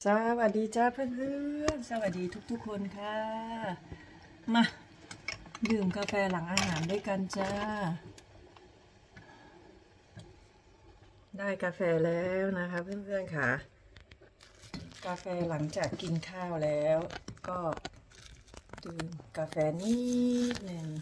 สวัสดีจ้าเพื่อนๆสวัสดีทุกๆคนค่ะมาดื่มกาแฟหลังอาหารด้วยกันจ้าได้กาแฟแล้วนะคะเพื่อนๆค่ะกาแฟหลังจากกินข้าวแล้วก็ดื่มกาแฟนิดหนึ่ง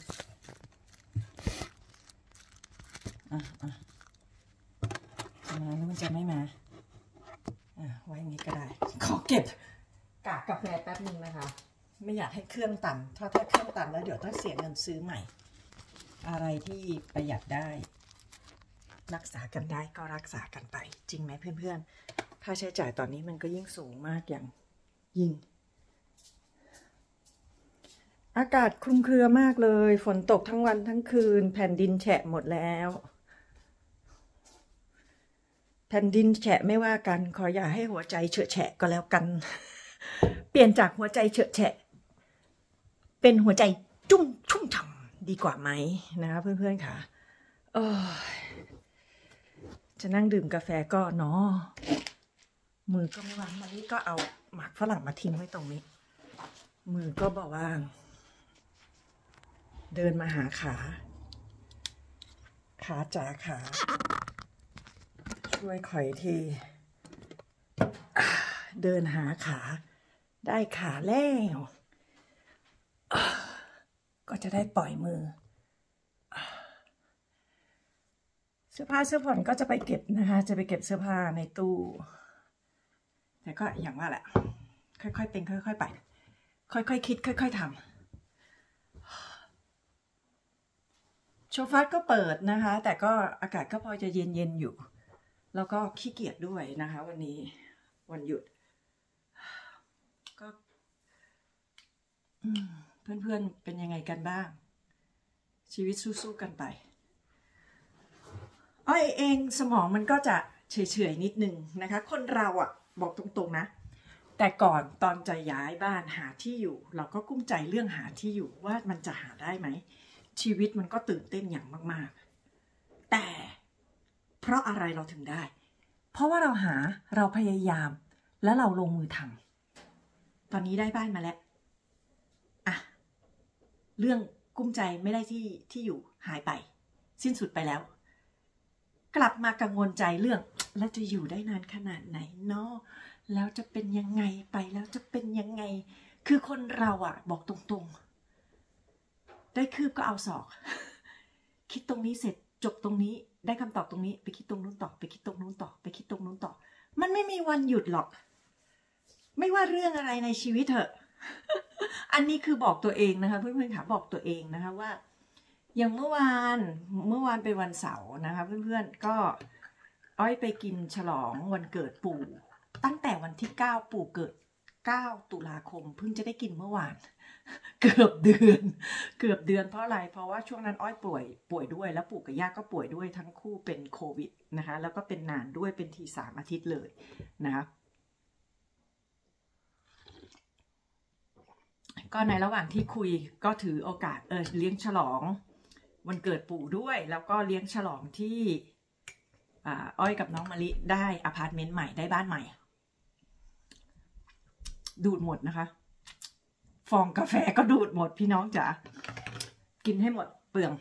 จะมาหรือมันจะไม่มาไว้อย่างนี้ก็ได้ขอเก็บกากกาแฟแป๊บนึงนะคะไม่อยากให้เครื่องตันถ้าเครื่องตันแล้วเดี๋ยวต้องเสียเงินซื้อใหม่อะไรที่ประหยัดได้รักษากันได้ก็รักษากันไปจริงไหมเพื่อนๆค่าใช้จ่ายตอนนี้มันก็ยิ่งสูงมากอย่างยิ่งอากาศคลุมเครือมากเลยฝนตกทั้งวันทั้งคืนแผ่นดินแฉะหมดแล้วแผ่นดินแฉะไม่ว่ากันขออย่าให้หัวใจเฉอะแฉะก็แล้วกันเปลี่ยนจากหัวใจเฉอะแฉะเป็นหัวใจชุ่มฉ่ำดีกว่าไหมนะคะเพื่อนๆค่ะจะนั่งดื่มกาแฟก็เนาะมือก็ไม่ว่างมันนี่ก็เอาหมากฝรั่งมาทิ้งไว้ตรงนี้มือก็บอกว่าเดินมาหาขาจ๋าขาช่วยข่อยทีเดินหาขาได้ขาแล้วก็จะได้ปล่อยมือเสื้อผ้าเสื้อผ่อนก็จะไปเก็บนะคะจะไปเก็บเสื้อผ้าในตู้แต่ก็อย่างว่าแหละค่อยๆเป็นค่อยๆไปค่อยๆคิดค่อยๆทำโชฟัสก็เปิดนะคะแต่ก็อากาศก็พอจะเย็นๆอยู่แล้วก็ขี้เกียจด้วยนะคะวันนี้วันหยุดก็เพื่อนๆเป็นยังไงกันบ้างชีวิตสู้ๆกันไปอ้อยเองสมองมันก็จะเฉยๆนิดนึงนะคะคนเราบอกตรงๆนะแต่ก่อนตอนจะย้ายบ้านหาที่อยู่เราก็กุ้มใจเรื่องหาที่อยู่ว่ามันจะหาได้ไหมชีวิตมันก็ตื่นเต้นอย่างมากๆแต่เพราะอะไรเราถึงได้เพราะว่าเราพยายามและเราลงมือทำตอนนี้ได้บ้านมาแล้วเรื่องกุ้มใจไม่ได้ที่อยู่หายไปสิ้นสุดไปแล้วกลับมากังวลใจเรื่องแล้วจะอยู่ได้นานขนาดไหนเนาะแล้วจะเป็นยังไงไปแล้วจะเป็นยังไงคือคนเราบอกตรงๆได้คืบก็เอาศอกคิดตรงนี้เสร็จจบตรงนี้ได้คำตอบตรงนี้ไปคิดตรงนู้นต่อไปคิดตรงนู้นต่อไปคิดตรงนู้นต่อมันไม่มีวันหยุดหรอกไม่ว่าเรื่องอะไรในชีวิตเถอะอันนี้คือบอกตัวเองนะคะเพื่อนๆค่ะบอกตัวเองนะคะว่าอย่างเมื่อวานเป็นวันเสาร์นะคะเพื่อนๆก็อ้อยไปกินฉลองวันเกิดปู่ตั้งแต่วันที่9ปู่เกิด9ตุลาคมเพิ่งจะได้กินเมื่อวานเกือบเดือนเพราะอะไรเพราะว่าช่วงนั้นอ้อยป่วยด้วยแล้วปู่กับย่าก็ป่วยด้วยทั้งคู่เป็นโควิดนะคะแล้วก็เป็นนานด้วยเป็นที3 อาทิตย์เลยนะคะก็ในระหว่างที่คุยก็ถือโอกาสเลี้ยงฉลองวันเกิดปู่ด้วยแล้วก็เลี้ยงฉลองที่อ้อยกับน้องมะลิได้อพาร์ตเมนต์ใหม่ได้บ้านใหม่ดูดหมดนะคะฟองกาแฟก็ดูดหมดพี่น้องจ๋ากินให้หมดเปลือง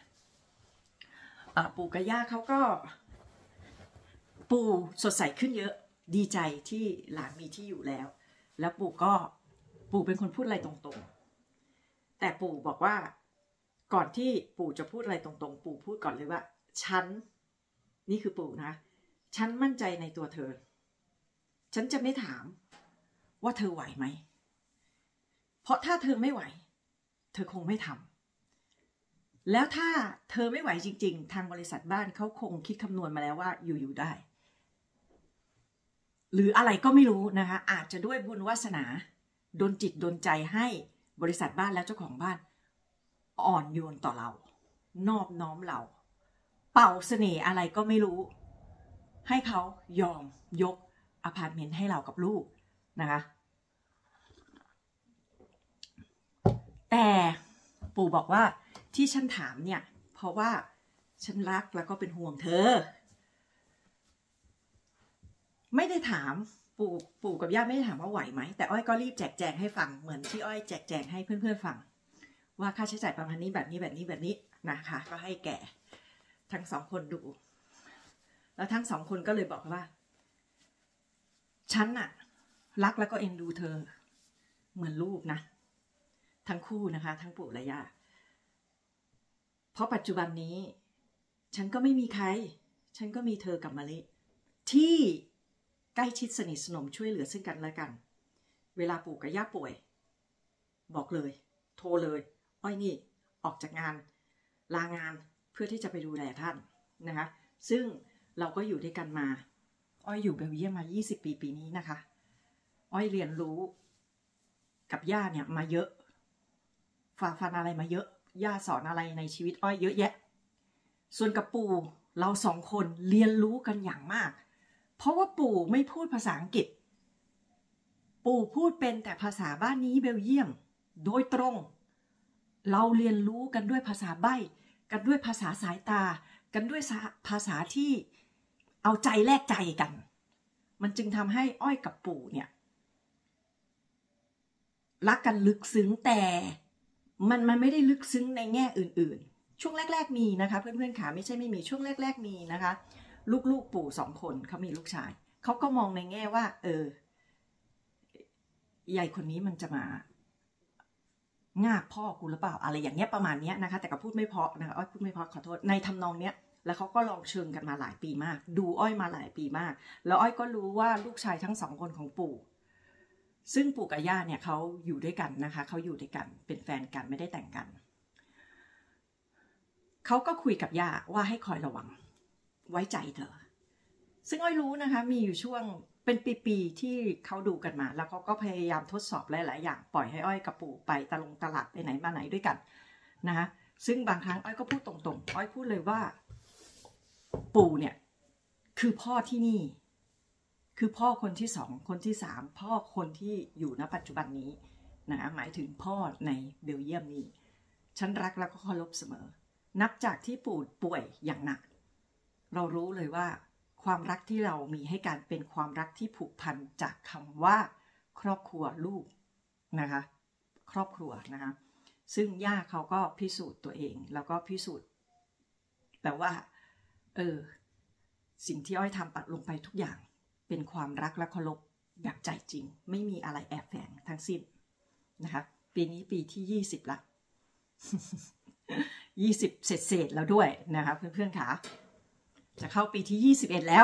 ปู่กับย่าเขาก็ปู่สดใสขึ้นเยอะดีใจที่หลานมีที่อยู่แล้วแล้วปู่เป็นคนพูดอะไรตรงๆแต่ปู่บอกว่าก่อนที่ปู่จะพูดอะไรตรงๆปู่พูดก่อนเลยว่าฉันนี่คือปู่นะฉันมั่นใจในตัวเธอฉันจะไม่ถามว่าเธอไหวไหมเพราะถ้าเธอไม่ไหวเธอคงไม่ทำแล้วถ้าเธอไม่ไหวจริงๆทางบริษัทบ้านเขาคงคิดคำนวณมาแล้วว่าอยู่ได้หรืออะไรก็ไม่รู้นะคะอาจจะด้วยบุญวาสนาดลจิตดลใจให้บริษัทบ้านและเจ้าของบ้านอ่อนโยนต่อเรานอบน้อมเราเป่าเสน่ห์อะไรก็ไม่รู้ให้เขายอมยกอพาร์ตเมนต์ให้เรากับลูกนะคะแต่ปู่บอกว่าที่ฉันถามเนี่ยเพราะว่าฉันรักแล้วก็เป็นห่วงเธอไม่ได้ถามปู่กับย่าไม่ได้ถามว่าไหวไหมแต่อ้อยก็รีบแจกแจงให้ฟังเหมือนที่อ้อยแจกแจงให้เพื่อนๆฟังว่าค่าใช้จ่ายประมาณนี้แบบนี้นะคะก็ให้แก่ทั้งสองคนดูแล้วทั้งสองคนก็เลยบอกว่าฉันน่ะรักแล้วก็เอ็นดูเธอเหมือนลูกนะทั้งคู่นะคะทั้งปู่และย่าเพราะปัจจุบันนี้ฉันก็ไม่มีใครฉันก็มีเธอกับมะลิที่ใกล้ชิดสนิทสนมช่วยเหลือซึ่งกันและกันเวลาปู่กับย่าป่วยบอกเลยโทรเลยอ้อยนี่ออกจากงานลางานเพื่อที่จะไปดูแลท่านนะคะซึ่งเราก็อยู่ด้วยกันมาอ้อยอยู่เบลเยียมมา20 ปีปีนี้นะคะอ้อยเรียนรู้กับย่าเนี่ยมาเยอะฝ่าฟันอะไรมาเยอะย่าสอนอะไรในชีวิตอ้อยเยอะแยะส่วนกับปู่เราสองคนเรียนรู้กันอย่างมากเพราะว่าปู่ไม่พูดภาษาอังกฤษปู่พูดเป็นแต่ภาษาบ้านนี้เบลเยียมโดยตรงเราเรียนรู้กันด้วยภาษาใบ้กันด้วยภาษาสายตากันด้วยภาษาที่เอาใจแลกใจกันมันจึงทำให้อ้อยกับปู่เนี่ยรักกันลึกซึ้งแต่มันไม่ได้ลึกซึ้งในแง่อื่นๆช่วงแรกๆมีนะคะเพื่อนๆขาไม่ใช่ไม่มีช่วงแรกๆมีนะคะลูกปู่2 คนเขามีลูกชายเขาก็มองในแง่ว่ายายคนนี้มันจะมางาบพ่อกูหรือเปล่าอะไรอย่างเงี้ยประมาณนี้นะคะแต่ก็พูดไม่เพราะนะคะอ้อยพูดไม่เพราะขอโทษในทำนองเนี้ยแล้วเขาก็ลองเชิงกันมาหลายปีมากดูอ้อยมาหลายปีมากแล้วอ้อยก็รู้ว่าลูกชายทั้ง2 คนของปู่ซึ่งปู่กับย่าเนี่ยเขาอยู่ด้วยกันนะคะเขาอยู่ด้วยกันเป็นแฟนกันไม่ได้แต่งกันเขาก็คุยกับย่าว่าให้คอยระวังไว้ใจเธอซึ่งอ้อยรู้นะคะมีอยู่ช่วงเป็นปีๆที่เขาดูกันมาแล้วเขาก็พยายามทดสอบหลายๆอย่างปล่อยให้อ้อยกับปู่ไปตลาดไปไหนมาไหนด้วยกันนะคะซึ่งบางครั้งอ้อยก็พูดตรงๆอ้อยพูดเลยว่าปู่เนี่ยคือพ่อที่นี่คือพ่อคนที่2คนที่3พ่อคนที่อยู่ณปัจจุบันนี้นะหมายถึงพ่อในเบลเยียมนี้ฉันรักแล้วก็เคารพเสมอนับจากที่ปู่ป่วยอย่างหนักเรารู้เลยว่าความรักที่เรามีให้กันเป็นความรักที่ผูกพันจากคำว่าครอบครัวลูกนะคะครอบครัวนะคะซึ่งย่าเขาก็พิสูจน์ตัวเองแล้วก็พิสูจน์แต่ว่าสิ่งที่อ้อยทำปัดลงไปทุกอย่างเป็นความรักและเคารพแบบใจจริงไม่มีอะไรแอบแฝงทั้งสิ้นนะคะปีนี้ปีที่20ละ20เศษแล้วด้วยนะคะเพื่อนๆค่ะจะเข้าปีที่21แล้ว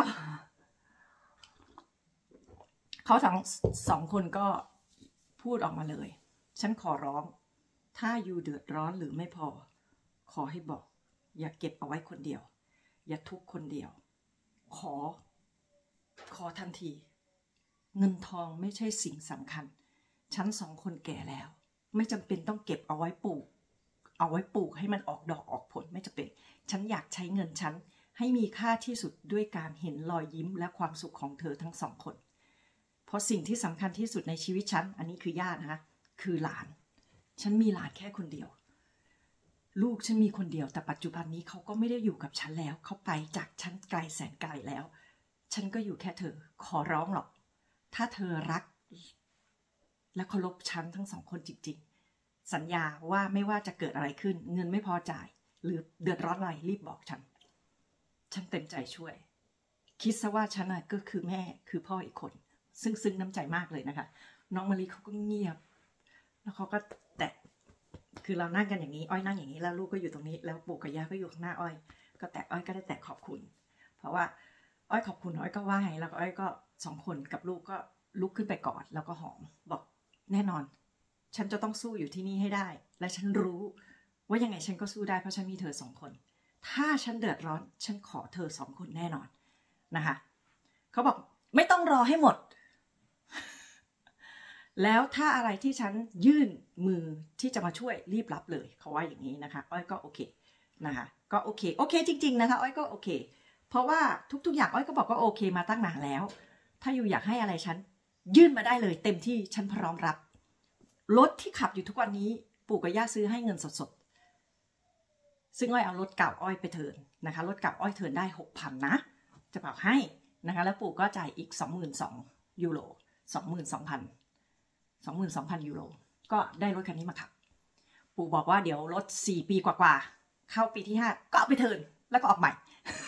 เขาทั้ง2 คนก็พูดออกมาเลยฉันขอร้องถ้าอยู่เดือดร้อนหรือไม่พอขอให้บอกอย่าเก็บเอาไว้คนเดียวอย่าทุกข์คนเดียวขอทันทีเงินทองไม่ใช่สิ่งสำคัญฉัน2 คนแก่แล้วไม่จำเป็นต้องเก็บเอาไว้ปลูกให้มันออกดอกออกผลไม่จำเป็นฉันอยากใช้เงินฉันให้มีค่าที่สุดด้วยการเห็นรอยยิ้มและความสุขของเธอทั้ง2 คนเพราะสิ่งที่สำคัญที่สุดในชีวิตฉันอันนี้คือญาตินะคะคือหลานฉันมีหลานแค่คนเดียวลูกฉันมีคนเดียวแต่ปัจจุบันนี้เขาก็ไม่ได้อยู่กับฉันแล้วเขาไปจากฉันไกลแสนไกลแล้วฉันก็อยู่แค่เธอขอร้องหรอกถ้าเธอรักและเคารพฉันทั้ง2 คนจริงๆสัญญาว่าไม่ว่าจะเกิดอะไรขึ้นเงินไม่พอจ่ายหรือเดือดร้อนอะไรรีบบอกฉันเต็มใจช่วยคิดซะว่าฉันก็คือแม่คือพ่ออีกคนซึ่งน้ำใจมากเลยนะคะน้องมะลิเขาก็เงียบแล้วเขาก็แตะคือเรานั่งกันอย่างนี้อ้อยนั่งอย่างนี้แล้วลูกก็อยู่ตรงนี้แล้วปู่กับย่าก็อยู่ข้างหน้าอ้อยก็แตะอ้อยก็ได้แตะขอบคุณเพราะว่าอ้อยขอบคุณอ้อยก็ไหว้แล้วก็อ้อยก็2 คนกับลูกก็ลุกขึ้นไปกอดแล้วก็หอมบอกแน่นอนฉันจะต้องสู้อยู่ที่นี่ให้ได้และฉันรู้ว่ายังไงฉันก็สู้ได้เพราะฉันมีเธอ2 คนถ้าฉันเดือดร้อนฉันขอเธอ2 คนแน่นอนนะคะเขาบอกไม่ต้องรอให้หมดแล้วถ้าอะไรที่ฉันยื่นมือที่จะมาช่วยรีบรับเลยเขาว่าอย่างนี้นะคะอ้อยก็โอเคนะคะก็โอเคจริงๆนะคะอ้อยก็โอเคเพราะว่าทุกๆอย่างอ้อยก็บอกว่าโอเคมาตั้งนานแล้วถ้าอยู่อยากให้อะไรฉันยื่นมาได้เลยเต็มที่ฉันพร้อมรับรถที่ขับอยู่ทุกวันนี้ปู่กับย่าซื้อให้เงินสดๆซึ่งอ้อยเอารถเก่าอ้อยไปเทิร์นนะคะรถเก่าอ้อยเทิร์นได้ 6,000 นะจะบอกให้นะคะแล้วปู่ก็จ่ายอีก 22,000 ยูโร22,000 ยูโรก็ได้รถคันนี้มาขับปู่บอกว่าเดี๋ยวรถ4 ปีกว่าๆเข้าปีที่ 5ก็เอาไปเทิร์นแล้วก็ออกใหม่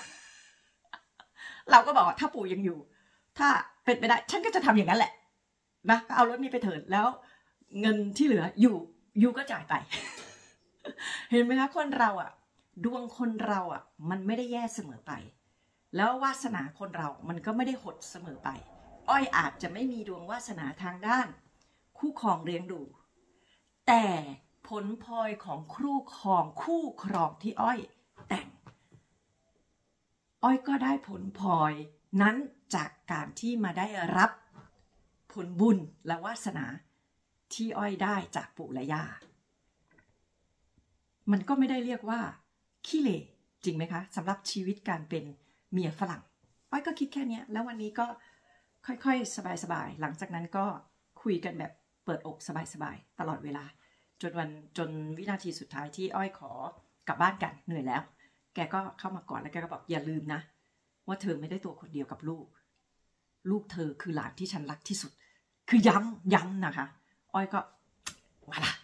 เราก็บอกว่าถ้าปู่ยังอยู่ถ้าเป็นไปได้ฉันก็จะทำอย่างนั้นแหละนะเอารถนี้ไปเทิร์นแล้วเงินที่เหลืออยู่ก็จ่ายไป เห็นไหมคะคนเราอ่ะดวงคนเราอ่ะมันไม่ได้แย่เสมอไปแล้ววาสนาคนเรามันก็ไม่ได้หดเสมอไปอ้อยอาจจะไม่มีดวงวาสนาทางด้านคู่ครองเลี้ยงดูแต่ผลพลอยของคู่ครองที่อ้อยแต่งอ้อยก็ได้ผลพลอยนั้นจากการที่มาได้รับผลบุญและวาสนาที่อ้อยได้จากปู่และย่ามันก็ไม่ได้เรียกว่าขี้เหร่จริงไหมคะสำหรับชีวิตการเป็นเมียฝรั่งอ้อยก็คิดแค่นี้แล้ววันนี้ก็ค่อยๆสบายๆหลังจากนั้นก็คุยกันแบบเปิดอกสบายๆตลอดเวลาจนวินาทีสุดท้ายที่อ้อยขอกลับบ้านกันเหนื่อยแล้วแกก็เข้ามาก่อนแล้วแกก็บอกอย่าลืมนะว่าเธอไม่ได้ตัวคนเดียวกับลูกเธอคือหลานที่ฉันรักที่สุดคือย้ำนะคะอ้อยก็มาละ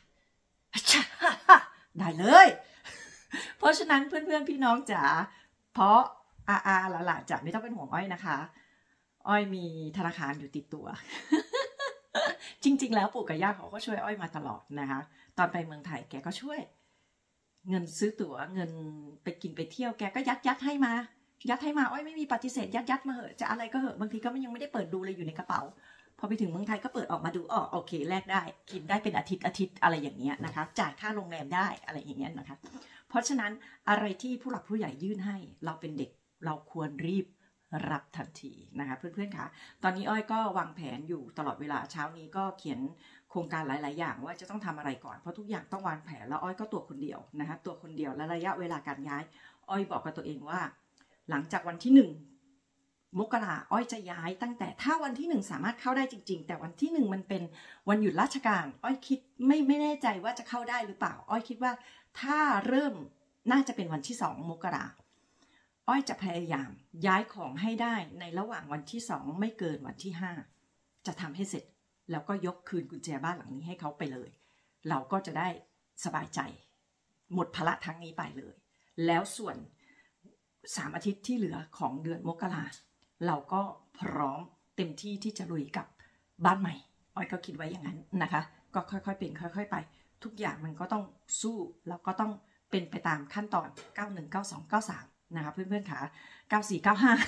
ได้เลยเพราะฉะนั้นเพื่อนๆพี่น้องจ๋าเพราะหลานจ๋าไม่ต้องเป็นห่วงอ้อยนะคะอ้อยมีธนาคารอยู่ติดตัว จริงๆแล้วปู่กับย่าเขาก็ช่วยอ้อยมาตลอดนะคะตอนไปเมืองไทยแกก็ช่วยเงินซื้อตั๋วเงินไปกินไปเที่ยวแกก็ยัดให้มาอ้อยไม่มีปฏิเสธยัดมาเหอะจะอะไรก็เหอะบางทีก็ยังไม่ได้เปิดดูเลยอยู่ในกระเป๋าพอไปถึงเมืองไทยก็เปิดออกมาดูโอเคแลกได้กินได้เป็นอาทิตย์อะไรอย่างเงี้ยนะคะจ่ายค่าโรงแรมได้อะไรอย่างเงี้ยนะคะเพราะฉะนั้นอะไรที่ผู้หลักผู้ใหญ่ยื่นให้เราเป็นเด็กเราควรรีบรับทันทีนะคะเพื่อนๆค่ะตอนนี้อ้อยก็วางแผนอยู่ตลอดเวลาเช้านี้ก็เขียนโครงการหลายๆอย่างว่าจะต้องทำอะไรก่อนเพราะทุกอย่างต้องวางแผนแล้วอ้อยก็ตัวคนเดียวนะคะตัวคนเดียวและระยะเวลาการย้ายอ้อยบอกกับตัวเองว่าหลังจากวันที่1 มกราอ้อยจะย้ายตั้งแต่ถ้าวันที่1สามารถเข้าได้จริงๆแต่วันที่1มันเป็นวันหยุดราชการอ้อยคิดไม่แน่ใจว่าจะเข้าได้หรือเปล่าอ้อยคิดว่าถ้าเริ่มน่าจะเป็นวันที่2 มกราอ้อยจะพยายามย้ายของให้ได้ในระหว่างวันที่2ไม่เกินวันที่5จะทำให้เสร็จแล้วก็ยกคืนกุญแจบ้านหลังนี้ให้เขาไปเลยเราก็จะได้สบายใจหมดภาระทั้งนี้ไปเลยแล้วส่วน3 อาทิตย์ที่เหลือของเดือนมกราเราก็พร้อมเต็มที่ที่จะลุยกับบ้านใหม่อ้อยก็คิดไว้อย่างนั้นนะคะก็ค่อยๆเป็นค่อยๆไปทุกอย่างมันก็ต้องสู้แล้วก็ต้องเป็นไปตามขั้นตอน91 92 93นะคะเพื่อนๆค่ะ94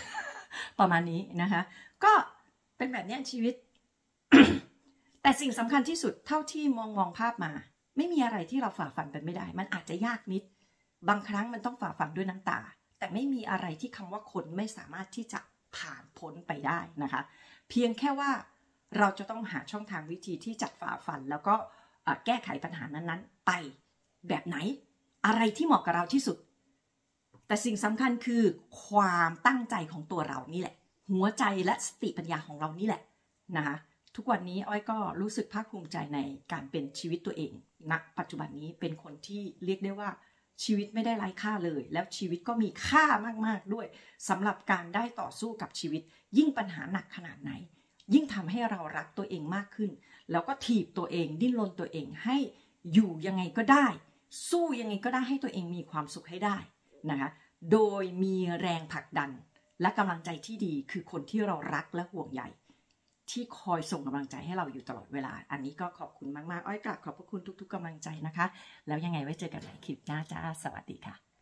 95ประมาณนี้นะคะก็เป็นแบบนี้ชีวิต แต่สิ่งสำคัญที่สุดเท่าที่มองภาพมาไม่มีอะไรที่เราฝ่าฟันกันไม่ได้มันอาจจะยากนิดบางครั้งมันต้องฝ่าฟันด้วยน้ำตาแต่ไม่มีอะไรที่คำว่าคนไม่สามารถที่จะผ่านพ้นไปได้นะคะเพียงแค่ว่าเราจะต้องหาช่องทางวิธีที่จะฝ่าฟันแล้วก็แก้ไขปัญหานั้นๆไปแบบไหนอะไรที่เหมาะกับเราที่สุดแต่สิ่งสำคัญคือความตั้งใจของตัวเรานี่แหละหัวใจและสติปัญญาของเรานี่แหละนะคะทุกวันนี้อ้อยก็รู้สึกภาคภูมิใจในการเป็นชีวิตตัวเองณปัจจุบันนี้เป็นคนที่เรียกได้ว่าชีวิตไม่ได้ไร้ค่าเลยแล้วชีวิตก็มีค่ามากๆด้วยสำหรับการได้ต่อสู้กับชีวิตยิ่งปัญหาหนักขนาดไหนยิ่งทำให้เรารักตัวเองมากขึ้นแล้วก็ถีบตัวเองดิ้นรนตัวเองให้อยู่ยังไงก็ได้สู้ยังไงก็ได้ให้ตัวเองมีความสุขให้ได้นะคะโดยมีแรงผลักดันและกำลังใจที่ดีคือคนที่เรารักและห่วงใยที่คอยส่งกำลังใจให้เราอยู่ตลอดเวลาอันนี้ก็ขอบคุณมากๆอ้อยกราบขอบพระคุณทุกๆกำลังใจนะคะแล้วยังไงไว้เจอกันในคลิปหน้าจ้าสวัสดีค่ะ